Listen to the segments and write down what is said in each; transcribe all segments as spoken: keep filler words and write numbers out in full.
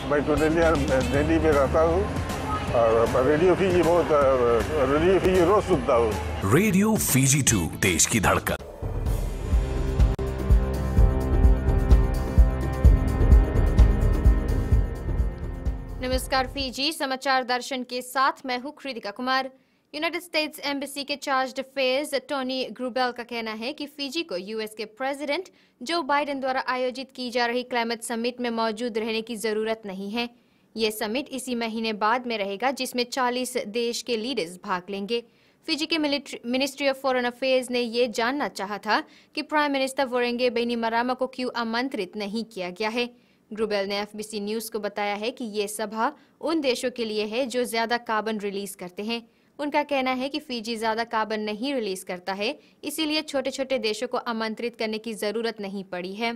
मैं तो दिल्ली दिल्ली में रहता हूँ और रेडियो फीजी बहुत रेडियो फीजी रोज सुनता हूँ। रेडियो फीजी टू, देश की धड़कन। नमस्कार, फीजी समाचार दर्शन के साथ मैं हूँ Kritika Kumar. United States embassy के चार्ज अफेयर्स टोनी ग्रुबेल का कहना है कि फीजी को यूएस के प्रेसिडेंट जो बाइडेन द्वारा आयोजित की जा रही क्लाइमेट समिट में मौजूद रहने की जरूरत नहीं है। ये समिट इसी महीने बाद में रहेगा, जिसमें चालीस देश के लीडर्स भाग लेंगे। फीजी के मिनिस्ट्री ऑफ फॉरेन अफेयर्स ने ये जानना चाहा था कि प्राइम मिनिस्टर वोरेंगे बैनिमरामा को क्यों आमंत्रित नहीं किया गया है। ग्रुबेल ने एफबीसी न्यूज को बताया है कि ये सभा उन देशों के लिए है जो ज्यादा कार्बन रिलीज करते हैं। उनका कहना है कि फीजी ज्यादा कार्बन नहीं रिलीज करता है, इसीलिए छोटे छोटे देशों को आमंत्रित करने की जरूरत नहीं पड़ी है।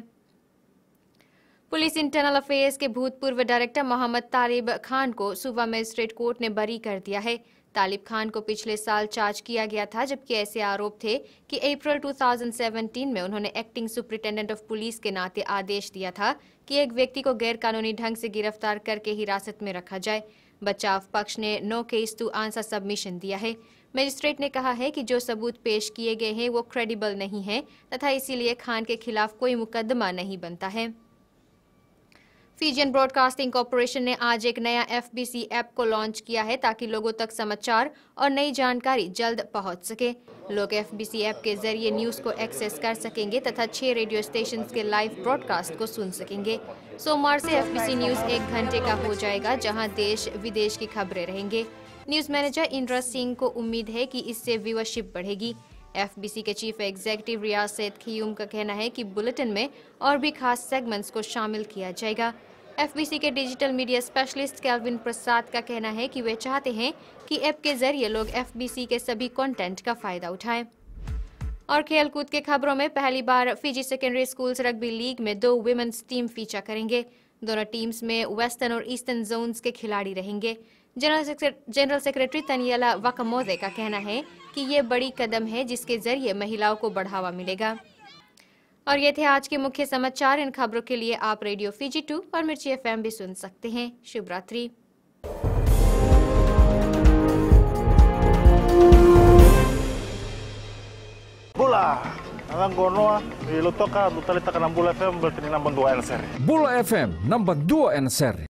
पुलिस इंटरनल अफेयर्स के भूतपूर्व डायरेक्टर मोहम्मद तालिब खान को सूबा मजिस्ट्रेट कोर्ट ने बरी कर दिया है। तालिब खान को पिछले साल चार्ज किया गया था, जबकि ऐसे आरोप थे कि अप्रैल दो हज़ार सत्रह में उन्होंने एक्टिंग सुपरिटेंडेंट ऑफ पुलिस के नाते आदेश दिया था कि एक व्यक्ति को गैरकानूनी ढंग से गिरफ्तार करके हिरासत में रखा जाए। बचाव पक्ष ने no case to answer submission दिया है। मजिस्ट्रेट ने कहा है कि जो सबूत पेश किए गए हैं वो क्रेडिबल नहीं है तथा इसीलिए खान के खिलाफ कोई मुकदमा नहीं बनता है। फीजियन ब्रॉडकास्टिंग कॉरपोरेशन ने आज एक नया एफबीसी ऐप को लॉन्च किया है ताकि लोगों तक समाचार और नई जानकारी जल्द पहुंच सके। लोग एफबीसी ऐप के जरिए न्यूज को एक्सेस कर सकेंगे तथा छह रेडियो स्टेशन के लाइव ब्रॉडकास्ट को सुन सकेंगे। सोमवार से एफबीसी न्यूज एक घंटे का हो जाएगा, जहां देश विदेश की खबरें रहेंगे। न्यूज मैनेजर इंद्रा सिंह को उम्मीद है कि इससे व्यूअरशिप बढ़ेगी। एफबीसी के चीफ एग्जीक्यूटिव रियाज सैयद खियूम का कहना है कि बुलेटिन में और भी खास सेगमेंट्स को शामिल किया जाएगा। एफबीसी के digital media specialist Calvin Prasad का कहना है कि वे चाहते हैं कि ऐप के जरिए लोग एफबीसी के सभी कंटेंट का फायदा उठाएं। और खेलकूद के खबरों में पहली बार Fiji secondary schools rugby league में दो वुमेन्स टीम फीचर करेंगे। दोनों टीम्स में वेस्टर्न और ईस्टर्न जोन्स के खिलाड़ी रहेंगे। जनरल सेक्रेटरी तनियला वाकामोदे का कहना है कि ये बड़ी कदम है जिसके जरिए महिलाओं को बढ़ावा मिलेगा। और ये थे आज के मुख्य समाचार। इन खबरों के लिए आप रेडियो फीजी टू और मिर्ची एफएम भी सुन सकते हैं। शुभ रात्रि। Bula, alang gonoa, ilutoka, butalita ka ng Bula F M, bertini nambang dua N S R. Bula F M, nambang dua N S R.